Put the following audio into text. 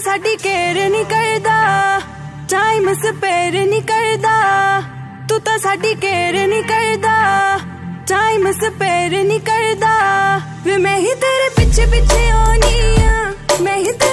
साडी care नहीं करदा, time spare नहीं करदा। तू तो साडी केयर नहीं करदा, टाइम स्पेयर नहीं करदा। वे मैं ही तेरे पीछे पीछे आनी आ, मैं ही